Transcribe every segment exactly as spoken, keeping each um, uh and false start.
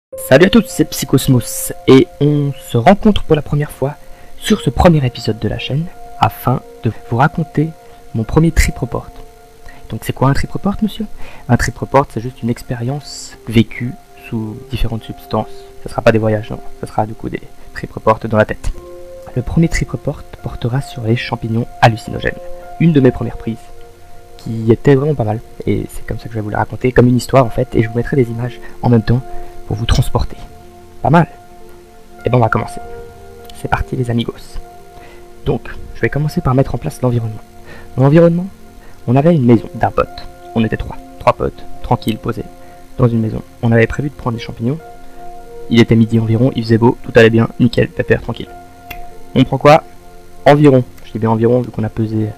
Salut à tous, c'est Psychosmos et on se rencontre pour la première fois sur ce premier épisode de la chaîne afin de vous raconter mon premier trip report. Donc c'est quoi un trip report, monsieur? Un trip report, c'est juste une expérience vécue sous différentes substances. Ça sera pas des voyages, non, ça sera du coup des trip reports dans la tête. Le premier trip report portera sur les champignons hallucinogènes, une de mes premières prises qui était vraiment pas mal, et c'est comme ça que je vais vous la raconter, comme une histoire en fait, et je vous mettrai des images en même temps pour vous transporter. Pas mal. Et ben on va commencer. C'est parti les amigos. Donc, je vais commencer par mettre en place l'environnement. Dans l'environnement, on avait une maison d'un pote. On était trois. Trois potes, tranquilles, posés, dans une maison. On avait prévu de prendre des champignons. Il était midi environ, il faisait beau, tout allait bien, nickel, pépère, tranquille. On prend quoi? Environ, je dis bien environ, vu qu'on a pesé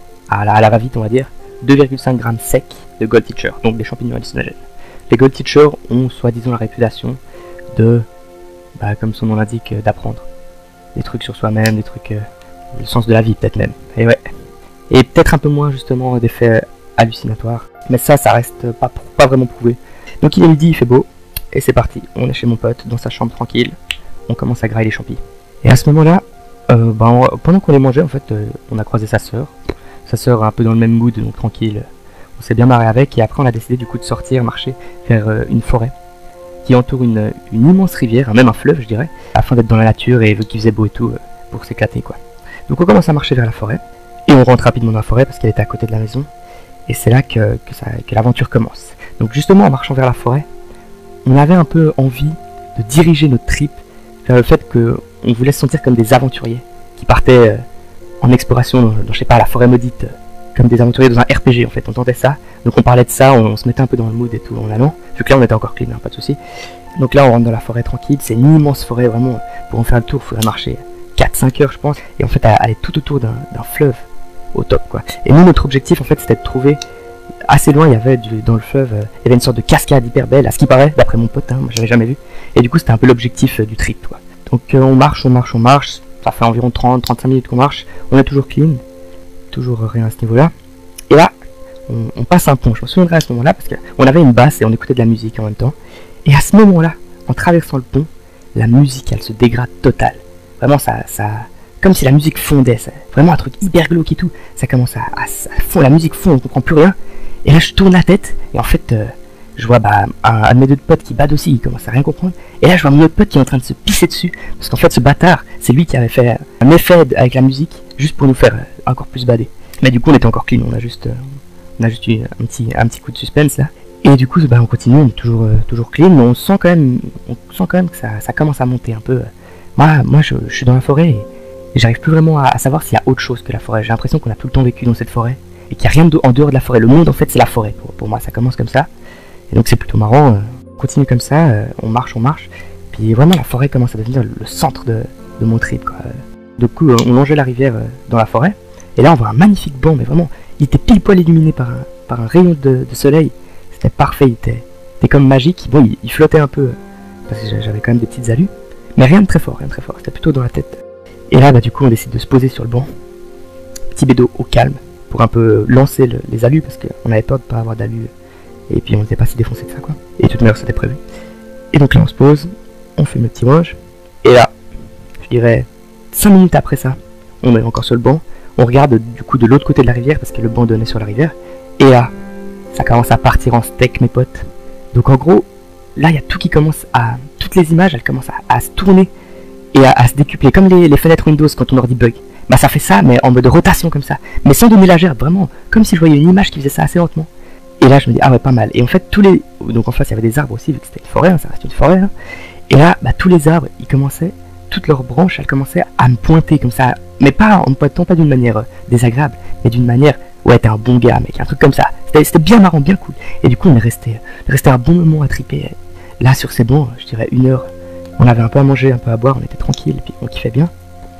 à la, à la va-vite, on va dire, deux virgule cinq grammes secs de Gold Teacher, donc des champignons hallucinogènes. Les Gold Teacher ont soi-disant la réputation de, bah, comme son nom l'indique, d'apprendre des trucs sur soi-même, des trucs, euh, le sens de la vie peut-être même. Et ouais. Et peut-être un peu moins justement d'effets hallucinatoires. Mais ça, ça reste pas, pas vraiment prouvé. Donc il est midi, il fait beau, et c'est parti. On est chez mon pote, dans sa chambre tranquille. On commence à grailler les champis. Et à ce moment-là, euh, bah, on, pendant qu'on les mangeait, en fait, euh, on a croisé sa sœur. Sa sœur un peu dans le même mood, donc tranquille. On s'est bien marré avec, et après on a décidé du coup de sortir, marcher vers euh, une forêt qui entoure une, une immense rivière, même un fleuve je dirais, afin d'être dans la nature et vu qu'il faisait beau et tout, euh, pour s'éclater quoi. Donc on commence à marcher vers la forêt, et on rentre rapidement dans la forêt parce qu'elle était à côté de la maison, et c'est là que, que, ça, que l'aventure commence. Donc justement en marchant vers la forêt, on avait un peu envie de diriger notre trip vers le fait qu'on voulait se sentir comme des aventuriers qui partaient euh, en exploration dans, dans, je sais pas, la forêt maudite, euh, comme des aventuriers dans un R P G en fait, on tentait ça, donc on parlait de ça, on, on se mettait un peu dans le mood et tout en allant, vu que là on était encore clean, hein, pas de soucis. Donc là on rentre dans la forêt tranquille, c'est une immense forêt vraiment, pour en faire le tour il faudrait marcher quatre cinq heures je pense, et en fait aller tout autour d'un, d'un fleuve au top quoi. Et nous notre objectif en fait c'était de trouver, assez loin il y avait du, dans le fleuve, euh, il y avait une sorte de cascade hyper belle, à ce qui paraît, d'après mon pote, hein, moi j'avais jamais vu, et du coup c'était un peu l'objectif euh, du trip quoi. Donc euh, on marche, on marche, on marche, ça fait environ trente à trente-cinq minutes qu'on marche, on est toujours clean, toujours rien à ce niveau là. Et là, on, on passe un pont, je me souviendrai à ce moment-là, parce qu'on avait une basse et on écoutait de la musique en même temps. Et à ce moment-là, en traversant le pont, la musique, elle se dégrade total. Vraiment, ça, ça, comme si la musique fondait, c'est vraiment un truc hyper glauque et tout. Ça commence à, à, à fond, la musique fond, on comprend plus rien. Et là, je tourne la tête, et en fait, euh, je vois bah, un, un de mes deux potes qui bade aussi, il commence à rien comprendre. Et là, je vois mon autre pote qui est en train de se pisser dessus, parce qu'en fait, ce bâtard, c'est lui qui avait fait un effet avec la musique, juste pour nous faire euh, encore plus bader. Mais du coup on était encore clean, on a juste, euh, on a juste eu un petit, un petit coup de suspense là. Et du coup bah, on continue, on est toujours, euh, toujours clean, mais on sent quand même, on sent quand même que ça, ça commence à monter un peu. Moi, moi je, je suis dans la forêt et, et j'arrive plus vraiment à, à savoir s'il y a autre chose que la forêt. J'ai l'impression qu'on a tout le temps vécu dans cette forêt et qu'il n'y a rien de, en dehors de la forêt. Le monde en fait c'est la forêt, pour, pour moi ça commence comme ça. Et donc c'est plutôt marrant, euh, on continue comme ça, euh, on marche, on marche. Puis vraiment la forêt commence à devenir le centre de, de mon trip quoi. Du coup on longeait la rivière euh, dans la forêt. Et là on voit un magnifique banc, mais vraiment, il était pile poil illuminé par un, par un rayon de, de soleil. C'était parfait, il était, il était comme magique. Bon, il, il flottait un peu, parce que j'avais quand même des petites allus. Mais rien de très fort, rien de très fort, c'était plutôt dans la tête. Et là, bah du coup, on décide de se poser sur le banc. Petit bédo au calme, pour un peu lancer le, les allus, parce qu'on avait peur de pas avoir d'allus. Et puis on n'était pas si défoncé que ça, quoi. Et de toute manière, c'était prévu. Et donc là, on se pose, on fait le petit wange. Et là, je dirais, cinq minutes après ça, on est encore sur le banc. On regarde du coup de l'autre côté de la rivière parce que le banc donnait sur la rivière. Et là, ça commence à partir en steak mes potes. Donc en gros, là il y a tout qui commence à... Toutes les images elles commencent à, à se tourner et à, à se décupler. Comme les, les fenêtres Windows quand ton ordi bug. Bah ça fait ça mais en mode rotation comme ça. Mais sans donner la gerbe, vraiment. Comme si je voyais une image qui faisait ça assez lentement. Et là je me dis ah ouais pas mal. Et en fait tous les... Donc en face il y avait des arbres aussi vu que c'était une forêt, hein, ça reste une forêt. Hein. Et là bah, tous les arbres ils commençaient... Toutes leurs branches, elles commençaient à me pointer comme ça, mais pas en me pointant pas d'une manière euh, désagréable, mais d'une manière, ouais t'es un bon gars mec, un truc comme ça. C'était, c'était bien marrant, bien cool. Et du coup on est resté, resté un bon moment à triper. Là sur ces bancs, je dirais une heure, on avait un peu à manger, un peu à boire, on était tranquille, puis on kiffait bien.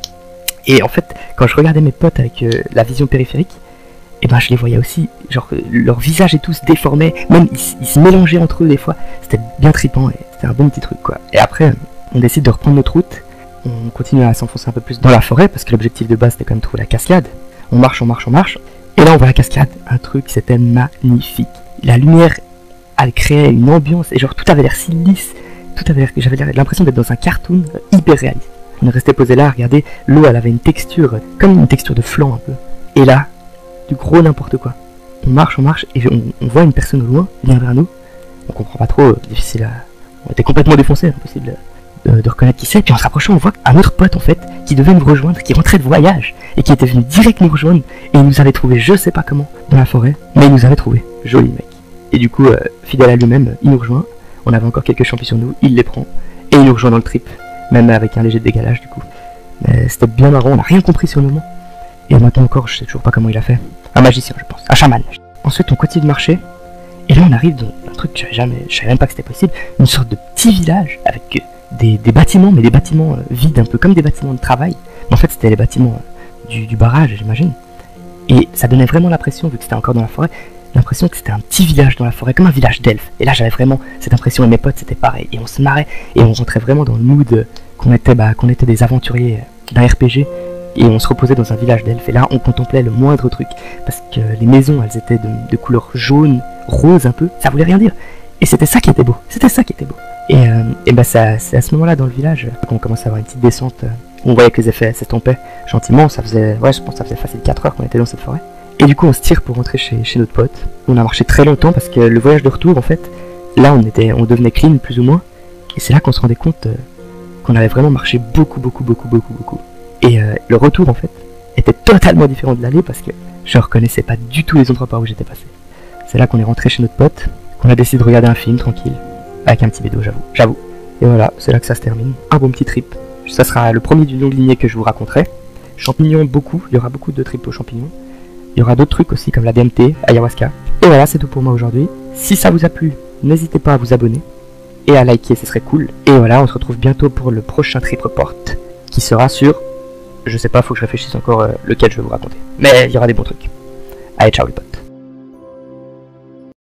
Et en fait, quand je regardais mes potes avec euh, la vision périphérique, et ben je les voyais aussi, genre leur visage et tout se déformait, même ils, ils se mélangeaient entre eux des fois. C'était bien trippant et c'était un bon petit truc quoi. Et après, on décide de reprendre notre route. On continue à s'enfoncer un peu plus dans la forêt parce que l'objectif de base c'était quand même de trouver la cascade. On marche, on marche, on marche. Et là on voit la cascade, un truc c'était magnifique. La lumière, elle créait une ambiance et genre tout avait l'air si lisse. tout avait, j'avais l'impression d'être dans un cartoon hyper réaliste. On est resté posé là à regarder, l'eau elle avait une texture, comme une texture de flan un peu. Et là, du gros n'importe quoi. On marche, on marche, et on, on voit une personne au loin, venir vers nous. On comprend pas trop, difficile à... On était complètement défoncé, impossible de, de reconnaître qui c'est. Puis en se rapprochant, on voit un autre pote en fait, qui devait nous rejoindre, qui rentrait de voyage, et qui était venu direct nous rejoindre, et il nous avait trouvé je sais pas comment, dans la forêt, mais il nous avait trouvé. Joli mec. Et du coup, euh, fidèle à lui-même, il nous rejoint. On avait encore quelques champions sur nous, il les prend, et il nous rejoint dans le trip, même avec un léger décalage du coup. Mais c'était bien marrant, on n'a rien compris sur le moment. Et maintenant encore, je sais toujours pas comment il a fait. Un magicien, je pense, un chaman. Ensuite, on continue de marcher, et là on arrive dans un truc que j'avais jamais, je savais même pas que c'était possible, une sorte de petit village avec euh, des, des bâtiments, mais des bâtiments euh, vides, un peu comme des bâtiments de travail. Mais en fait, c'était les bâtiments euh, du, du barrage, j'imagine. Et ça donnait vraiment l'impression, vu que c'était encore dans la forêt, l'impression que c'était un petit village dans la forêt, comme un village d'elfes. Et là, j'avais vraiment cette impression, et mes potes, c'était pareil. Et on se marrait, et on rentrait vraiment dans le mood euh, qu'on était, bah, qu'on était des aventuriers euh, d'un R P G. Et on se reposait dans un village d'elfes. Et là, on contemplait le moindre truc. Parce que les maisons, elles étaient de, de couleur jaune, rose un peu. Ça voulait rien dire. Et c'était ça qui était beau. C'était ça qui était beau. Et, euh, et bah, ça, c'est à ce moment-là, dans le village, qu'on commence à avoir une petite descente. Euh, on voyait que les effets s'estompaient gentiment. Ça faisait, ouais, je pense que ça faisait facile quatre heures qu'on était dans cette forêt. Et du coup, on se tire pour rentrer chez, chez notre pote. On a marché très longtemps parce que le voyage de retour, en fait, là, on était, on devenait clean, plus ou moins. Et c'est là qu'on se rendait compte euh, qu'on avait vraiment marché beaucoup, beaucoup, beaucoup, beaucoup, beaucoup. Et euh, le retour, en fait, était totalement différent de l'aller parce que je reconnaissais pas du tout les endroits par où j'étais passé. C'est là qu'on est rentré chez notre pote, qu'on a décidé de regarder un film tranquille, avec un petit bédo, j'avoue. J'avoue. Et voilà, c'est là que ça se termine. Un bon petit trip. Ça sera le premier d'une longue lignée que je vous raconterai. Champignons, beaucoup. Il y aura beaucoup de trips aux champignons. Il y aura d'autres trucs aussi comme la D M T, ayahuasca. Et voilà, c'est tout pour moi aujourd'hui. Si ça vous a plu, n'hésitez pas à vous abonner et à liker, ce serait cool. Et voilà, on se retrouve bientôt pour le prochain trip report qui sera sur... Je sais pas, faut que je réfléchisse encore euh, lequel je vais vous raconter. Mais il y aura des bons trucs. Allez, ciao les potes.